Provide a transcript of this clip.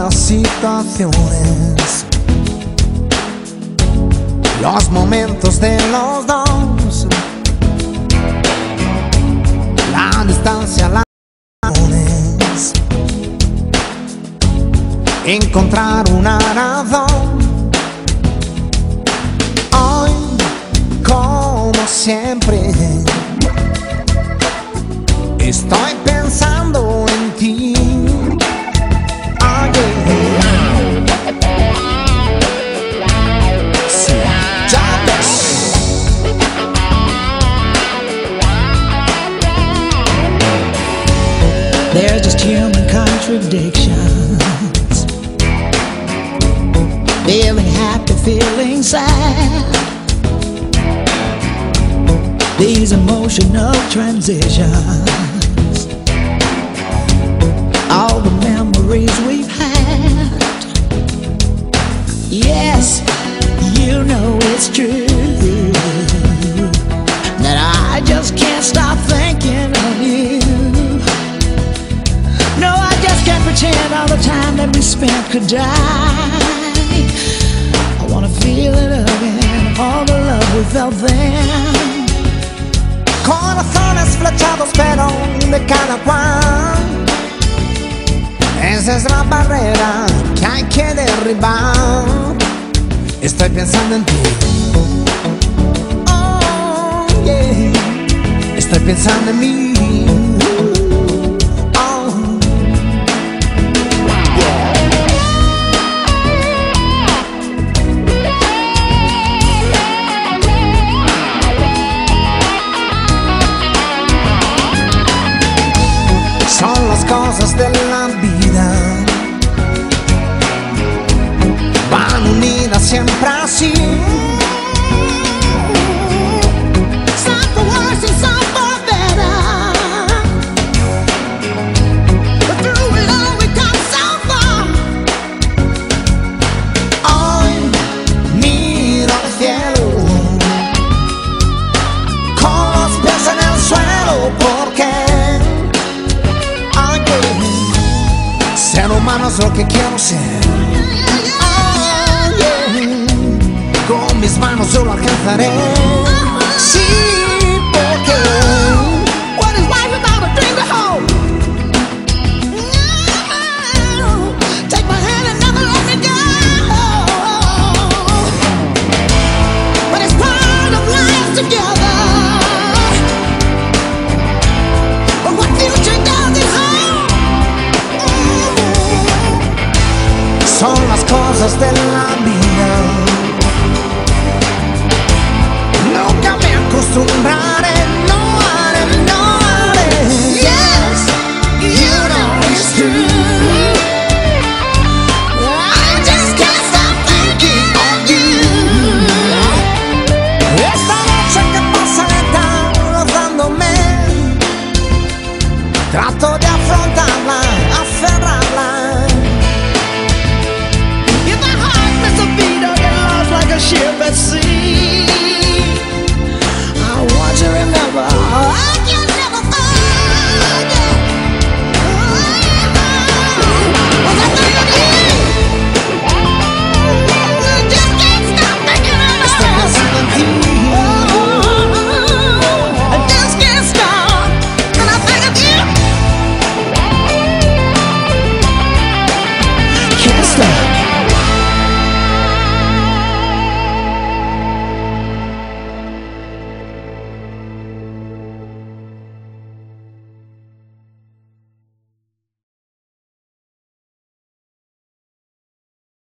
las situaciones, los momentos de los dos, la distancia, las razones, encontrar una razón. Hoy, como siempre, estoy pensando en ti. Sí, ya ves. They're just human contradictions. Feeling happy, feeling sad. These emotional transitions, all the memories we've had. Yes, you know it's true that I just can't stop thinking of you. No, I just can't pretend all the time that we spent could die. I wanna feel it again, all the love we felt then. Corazones flechados pero de cada cual. Esa es la barrera que hay que derribar. Estoy pensando en ti. Oh, yeah. Estoy pensando en mí. Son las cosas de la vida, van unidas siempre así. Some for worse and some for better, but through it all we come so far. Hoy miro al cielo con los pies en el suelo, porque ser humano es lo que quiero ser. Oh, yeah. Con mis manos yo lo alcanzaré. Sí, porque What is life without a dream to hold? Take my hand and never let me go. But it's part of life together. But what future does it hold? son las cosas de la vida.